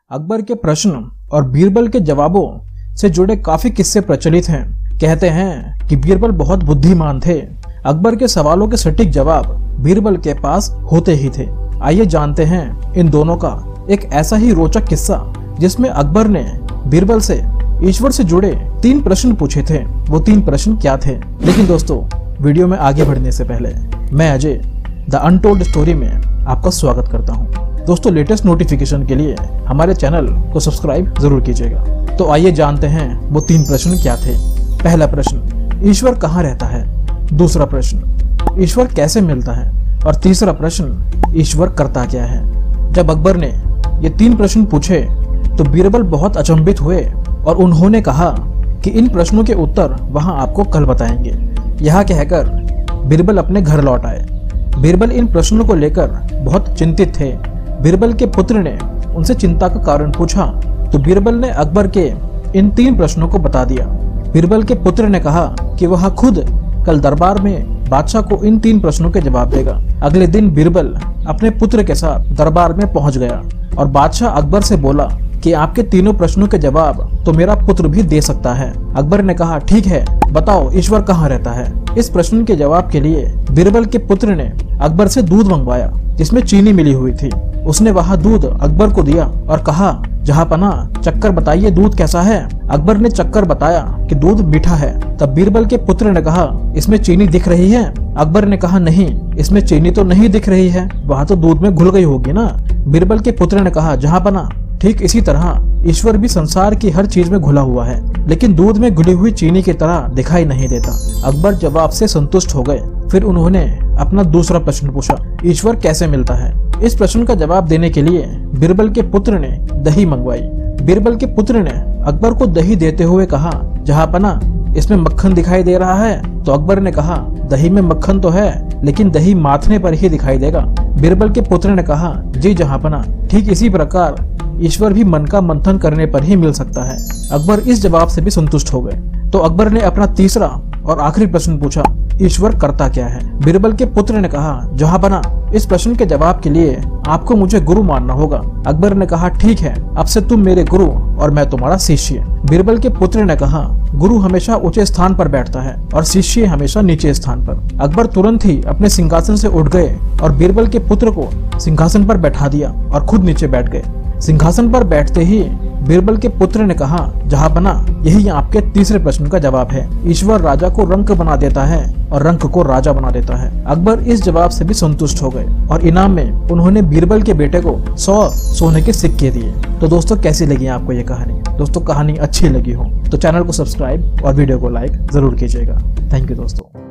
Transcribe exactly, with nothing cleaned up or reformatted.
अकबर के प्रश्न और बीरबल के जवाबों से जुड़े काफी किस्से प्रचलित हैं। कहते हैं कि बीरबल बहुत बुद्धिमान थे। अकबर के सवालों के सटीक जवाब बीरबल के पास होते ही थे। आइए जानते हैं इन दोनों का एक ऐसा ही रोचक किस्सा जिसमें अकबर ने बीरबल से ईश्वर से जुड़े तीन प्रश्न पूछे थे। वो तीन प्रश्न क्या थे? लेकिन दोस्तों, वीडियो में आगे बढ़ने से पहले मैं अजय द अनटोल्ड स्टोरी में आपका स्वागत करता हूं। दोस्तों, लेटेस्ट नोटिफिकेशन के लिए हमारे चैनल को सब्सक्राइब जरूर कीजिएगा। तो आइए जानते हैं वो तीन प्रश्न क्या थे। पहला प्रश्न, ईश्वर कहाँ रहता है? दूसरा प्रश्न, ईश्वर कैसे मिलता है? और तीसरा प्रश्न, ईश्वर करता क्या है? जब अकबर ने ये तीन प्रश्न पूछे तो बीरबल बहुत अचंभित हुए और उन्होंने कहा कि इन प्रश्नों के उत्तर वहां आपको कल बताएंगे। यह कहकर बीरबल अपने घर लौट आए। बीरबल इन प्रश्नों को लेकर बहुत चिंतित थे। बीरबल के पुत्र ने उनसे चिंता का कारण पूछा तो बीरबल ने अकबर के इन तीन प्रश्नों को बता दिया। बीरबल के पुत्र ने कहा कि वह खुद कल दरबार में बादशाह को इन तीन प्रश्नों के जवाब देगा। अगले दिन बीरबल अपने पुत्र के साथ दरबार में पहुंच गया और बादशाह अकबर से बोला कि आपके तीनों प्रश्नों के जवाब तो मेरा पुत्र भी दे सकता है। अकबर ने कहा, ठीक है, बताओ ईश्वर कहाँ रहता है? इस प्रश्न के जवाब के लिए बीरबल के पुत्र ने अकबर से दूध मंगवाया जिसमें चीनी मिली हुई थी। उसने वह दूध अकबर को दिया और कहा, जहांपना, चक्कर बताइए दूध कैसा है? अकबर ने चक्कर बताया कि दूध मीठा है। तब बीरबल के पुत्र ने कहा, इसमें चीनी दिख रही है? अकबर ने कहा, नहीं, इसमें चीनी तो नहीं दिख रही है, वह तो दूध में घुल गई होगी ना। बीरबल के पुत्र ने कहा, जहांपना, ठीक इसी तरह ईश्वर भी संसार की हर चीज में घुला हुआ है, लेकिन दूध में घुली हुई चीनी की तरह दिखाई नहीं देता। अकबर जवाब से संतुष्ट हो गए। फिर उन्होंने अपना दूसरा प्रश्न पूछा, ईश्वर कैसे मिलता है? इस प्रश्न का जवाब देने के लिए बीरबल के पुत्र ने दही मंगवाई। बीरबल के पुत्र ने अकबर को दही देते हुए कहा, जहांपना, इसमें मक्खन दिखाई दे रहा है? तो अकबर ने कहा, दही में मक्खन तो है, लेकिन दही माथने पर ही दिखाई देगा। बीरबल के पुत्र ने कहा, जी जहांपना, ठीक इसी प्रकार ईश्वर भी मन का मंथन करने पर ही मिल सकता है। अकबर इस जवाब से भी संतुष्ट हो गए। तो अकबर ने अपना तीसरा और आखिरी प्रश्न पूछा, ईश्वर करता क्या है? बीरबल के पुत्र ने कहा, जहांपना, इस प्रश्न के जवाब के लिए आपको मुझे गुरु मानना होगा। अकबर ने कहा, ठीक है, अब से तुम मेरे गुरु और मैं तुम्हारा शिष्य। बीरबल के पुत्र ने कहा, गुरु हमेशा ऊंचे स्थान पर बैठता है और शिष्य हमेशा नीचे स्थान पर। अकबर तुरंत ही अपने सिंहासन से उठ गए और बीरबल के पुत्र को सिंहासन पर बैठा दिया और खुद नीचे बैठ गए। सिंहासन पर बैठते ही बीरबल के पुत्र ने कहा, जहांपना, यही आपके तीसरे प्रश्न का जवाब है। ईश्वर राजा को रंक बना देता है और रंक को राजा बना देता है। अकबर इस जवाब से भी संतुष्ट हो गए और इनाम में उन्होंने बीरबल के बेटे को सौ सोने के सिक्के दिए। तो दोस्तों, कैसी लगी आपको ये कहानी? दोस्तों, कहानी अच्छी लगी हो तो चैनल को सब्सक्राइब और वीडियो को लाइक जरूर कीजिएगा। थैंक यू दोस्तों।